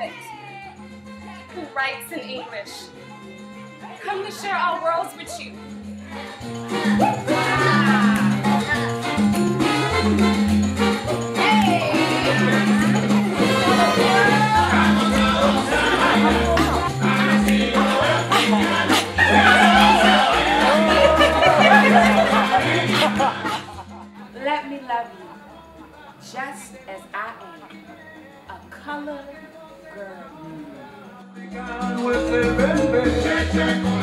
poet who writes in English. Come to share our worlds with you. Let me love you just as I am, a colored girl.